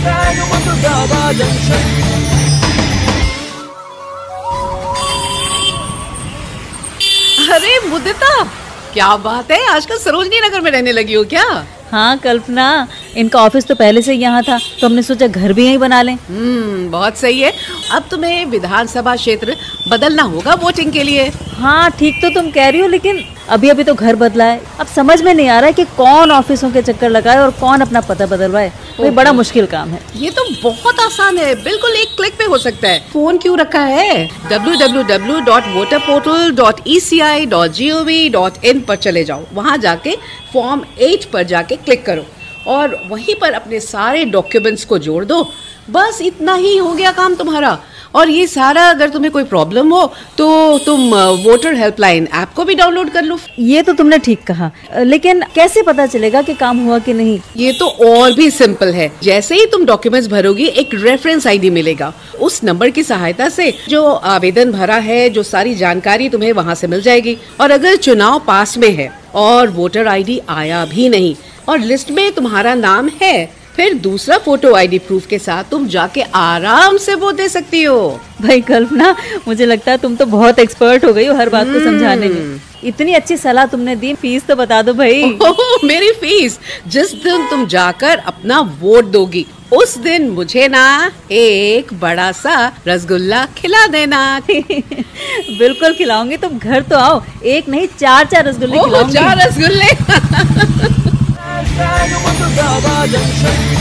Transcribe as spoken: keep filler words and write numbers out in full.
अरे मुदिता, क्या बात है, आजकल सरोजनी नगर में रहने लगी हो क्या? हाँ कल्पना, इनका ऑफिस तो पहले से यहाँ था, तो हमने सोचा घर भी यहीं बना लें। हम्म बहुत सही है। अब तुम्हें विधानसभा क्षेत्र बदलना होगा वोटिंग के लिए। हाँ ठीक तो तुम कह रही हो, लेकिन अभी अभी तो घर बदला है। अब समझ में नहीं आ रहा है कि कौन ऑफिसों के चक्कर लगाए और कौन अपना पता बदलवाए। ये बड़ा मुश्किल काम है। ये तो बहुत आसान है, बिल्कुल एक क्लिक पे हो सकता है। फोन क्यों रखा है? W W W dot voter portal dot E C I dot G O V dot in पर चले जाओ। वहाँ जाके फॉर्म एट पर जाके क्लिक करो और वहीं पर अपने सारे डॉक्यूमेंट्स को जोड़ दो। बस इतना ही हो गया काम तुम्हारा। और ये सारा अगर तुम्हें कोई प्रॉब्लम हो तो तुम वोटर हेल्पलाइन ऐप को भी डाउनलोड कर लो। ये तो तुमने ठीक कहा, लेकिन कैसे पता चलेगा कि काम हुआ कि नहीं? ये तो और भी सिंपल है। जैसे ही तुम डॉक्यूमेंट्स भरोगी, एक रेफरेंस आईडी मिलेगा। उस नंबर की सहायता से जो आवेदन भरा है, जो सारी जानकारी तुम्हें वहाँ से मिल जाएगी। और अगर चुनाव पास में है और वोटर आईडी आया भी नहीं और लिस्ट में तुम्हारा नाम है, फिर दूसरा फोटो आईडी प्रूफ के साथ तुम जाके आराम से वोट दे सकती हो। भाई कल्पना, मुझे लगता है तुम तो बहुत एक्सपर्ट हो गई हो हर बात को समझाने में। इतनी अच्छी सलाह तुमने दी, फीस तो बता दो भाई। ओह, मेरी फीस जिस दिन तुम जाकर अपना वोट दोगी, उस दिन मुझे ना एक बड़ा सा रसगुल्ला खिला देना। बिल्कुल खिलाऊंगी, तुम घर तो आओ। एक नहीं, चार चार रसगुल्ले खिलाऊंगी। चार रसगुल्ले।